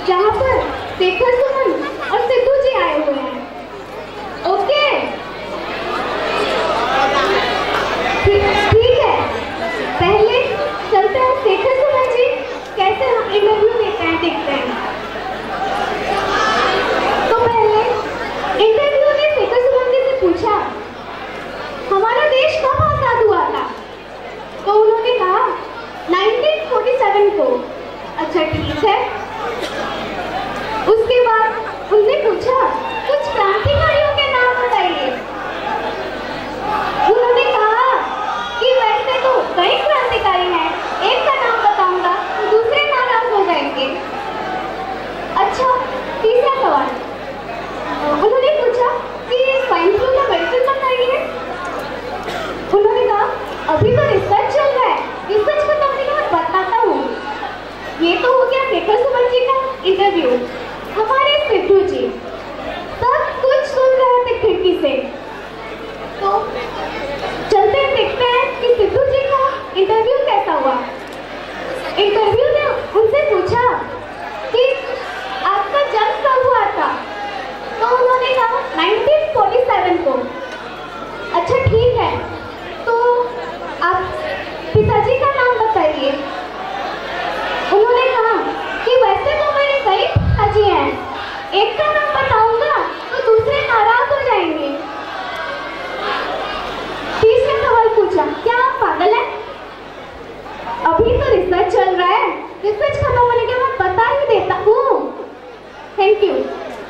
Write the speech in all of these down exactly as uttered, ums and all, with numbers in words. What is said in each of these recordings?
जहाँ पर शेखर सुमन और सिद्धू जी आए हुए हैं। ओके ठीक है, पहले चलते हैं शेखर सुमन जी कैसे हम इंटरव्यू देते हैं देखते हैं। तो पहले इंटरव्यू ने शेखर सुमन जी से पूछा हमारा देश कब आजाद हुआ था? तो उन्होंने कहा नाइनटीन फोर्टी सेवन को। अच्छा ठीक है। उसके बाद उनने पूछा कुछ क्रांतिकारियों के नाम बताइए। उन्होंने कहा कि वैसे तो कई क्रांतिकारी हैं, एक का नाम बताऊंगा तो दूसरे नाराज हो जाएंगे। अच्छा तीसरा सवाल उन्होंने पूछा कि स्वाइन फ्लू का मेडिसिन बताइए। उन्होंने कहा अभी तो रिसर्च चल रहा है, रिसर्च खत्म होने के बाद बताता हूँ। ये तो हो गया शेखर सुमन जी का इंटरव्यू। हमारे सिद्धू जी सब कुछ सुन रहे थे खिड़की से। तो चलते देखते हैं कि सिद्धू जी का इंटरव्यू कैसा हुआ। इंटरव्यू ने उनसे पूछा कि आपका जन्म कब हुआ था? तो उन्होंने कहा नाइनटीन फोर्टी सेवन को। अच्छा ठीक है, तो आप पिताजी का नाम बताइए। उन्होंने कहा कि वैसे तो मेरे कई पिताजी हैं, एक का नाम बताऊंगा तो दूसरे नाराज हो जाएंगे। तीसरा सवाल पूछा क्या आप पागल हैं? अभी तो रिसर्च चल रहा है, रिसर्च खत्म होने के बाद बता ही देता हूँ। Thank you.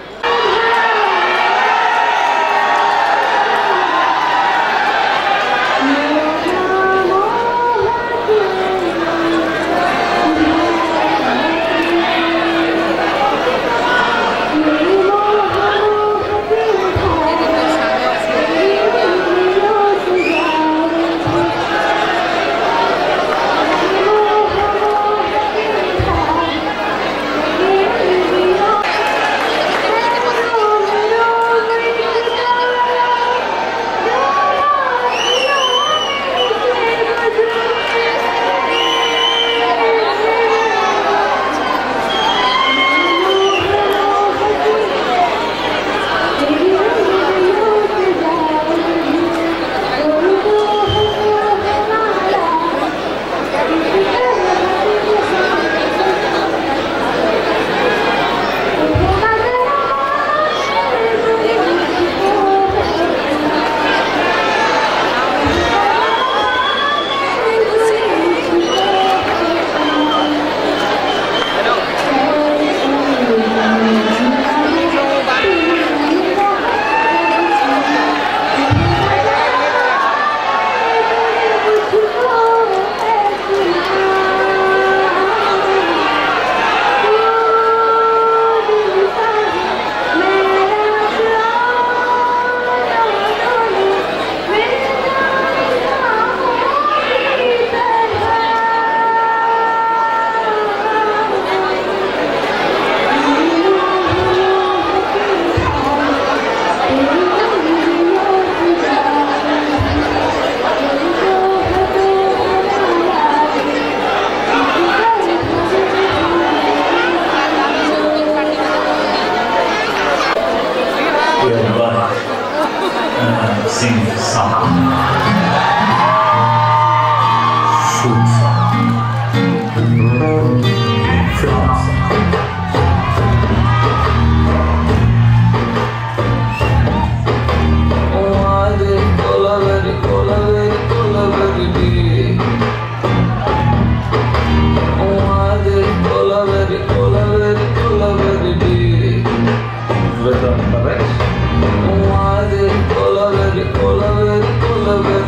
Sing song, shoot song, film song. Oh, I did cola very, cola very, cola very big. Oh, I did cola very, cola very, cola very big. With the correct. Oh, I did cola very, cola very, cola very.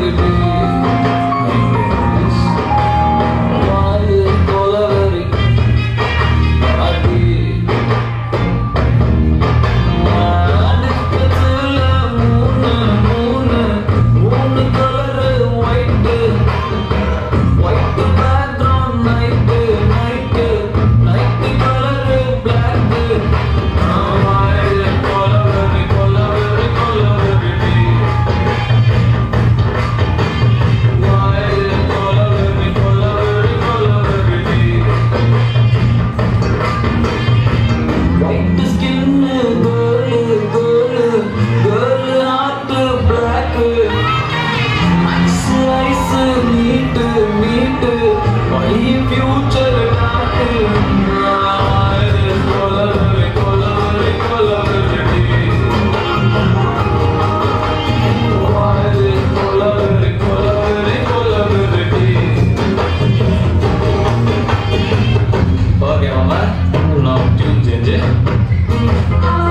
Mama, love tune change.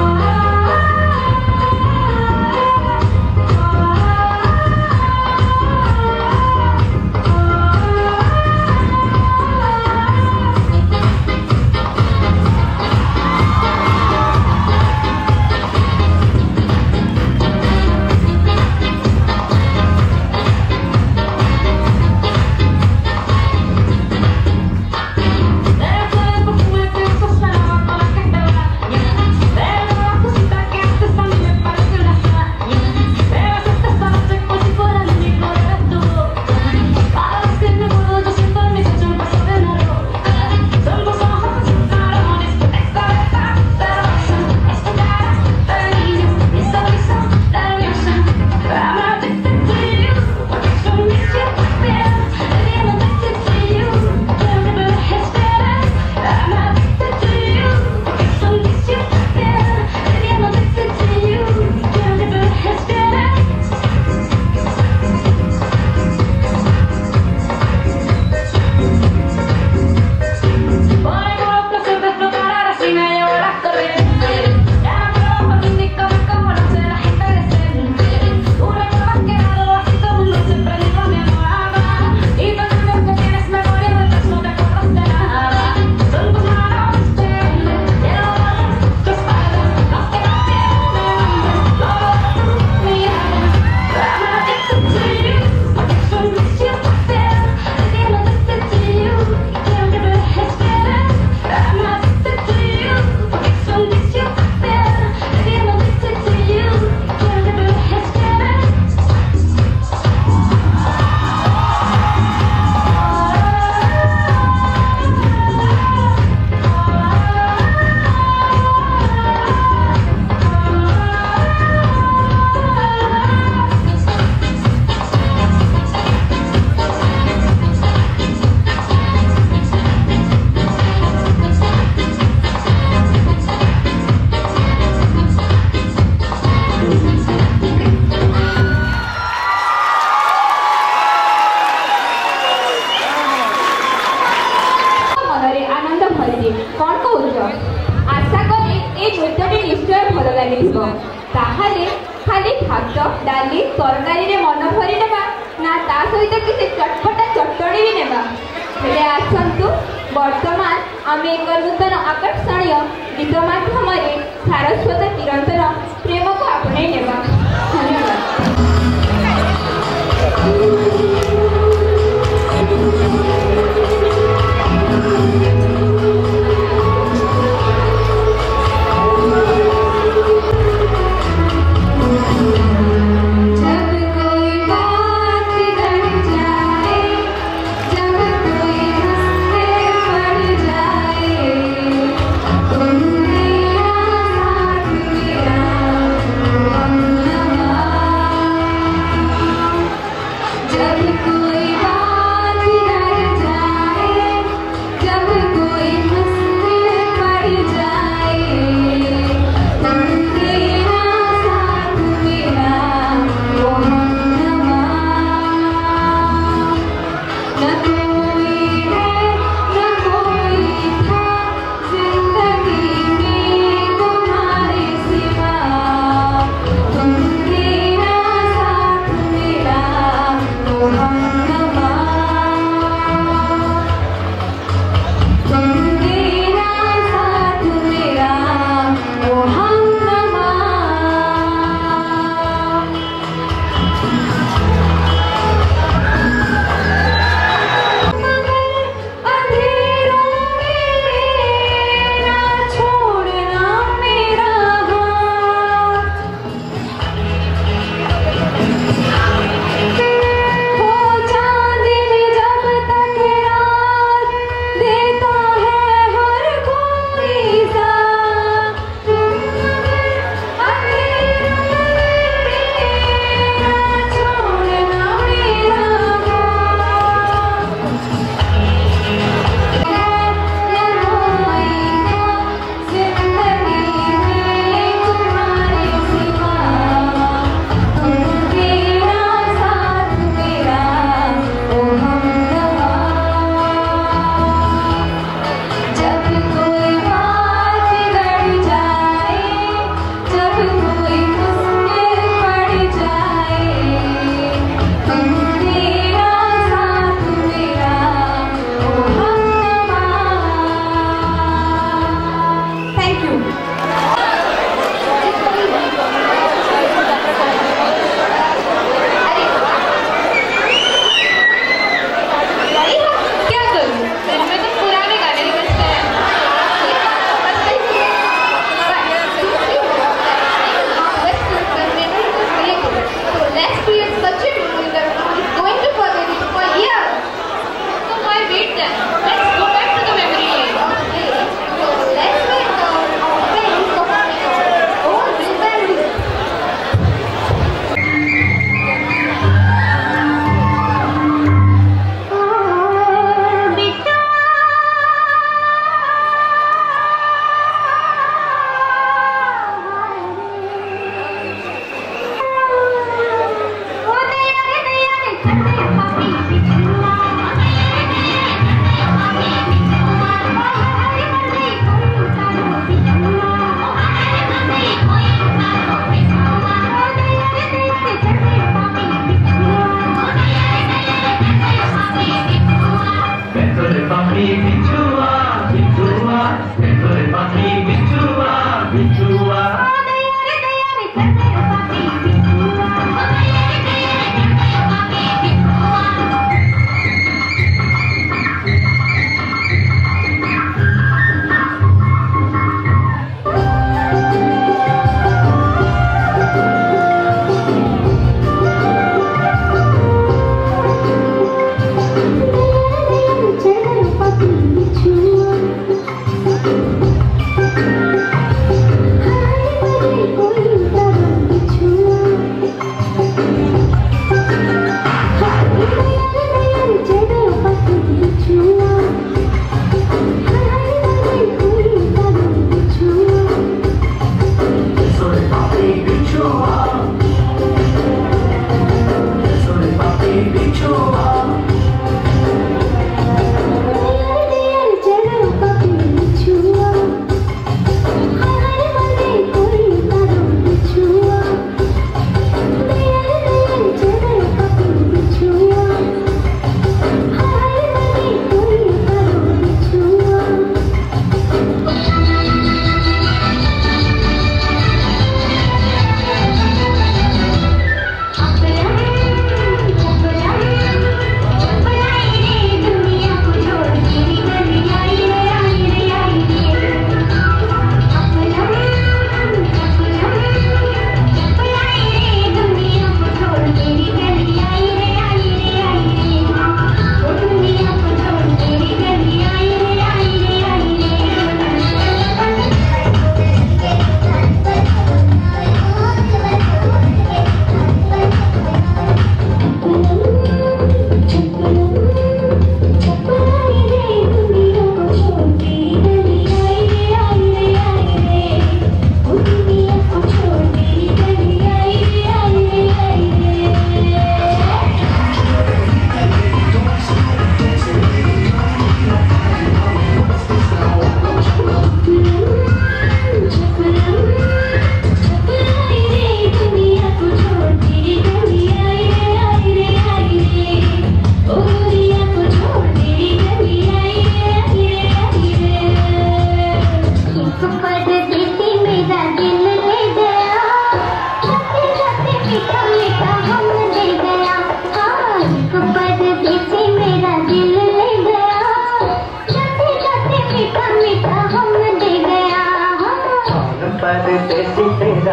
खाली भात डाली तरकारी रे मन भरी नेबा ना ता सहित किसी चटपटा चटणी भी नेबा हेले आसंतु वर्तमान आमे एक नूतन आकर्षणीय गीत माध्यम सारस्वत चिरंतन प्रेम को आपणे नेबा। धन्यवाद। जब कोई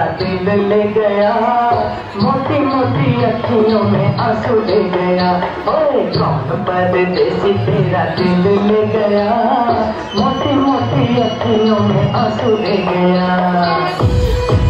दिल ले गया, मोटी मोटी अखियों में आंसू ले गया। ओए कौन परदेसी तेरा दिल ले गया, मोटी मोटी अखियों में आंसू ले गया।